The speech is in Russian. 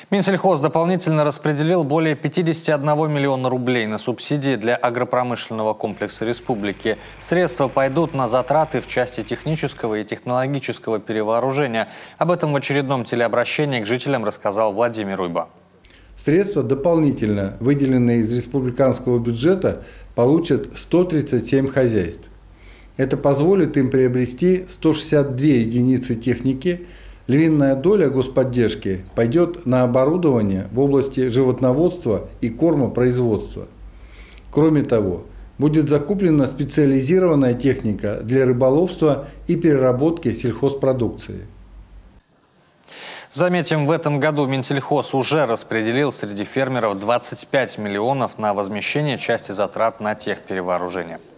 Минсельхоз дополнительно распределил более 51 миллиона рублей на субсидии для агропромышленного комплекса республики. Средства пойдут на затраты в части технического и технологического перевооружения. Об этом в очередном телеобращении к жителям рассказал Владимир Уйба. Средства, дополнительно выделенные из республиканского бюджета, получат 137 хозяйств. Это позволит им приобрести 162 единицы техники. Львиная доля господдержки пойдет на оборудование в области животноводства и кормопроизводства. Кроме того, будет закуплена специализированная техника для рыболовства и переработки сельхозпродукции. Заметим, в этом году Минсельхоз уже распределил среди фермеров 25 миллионов на возмещение части затрат на техперевооружение.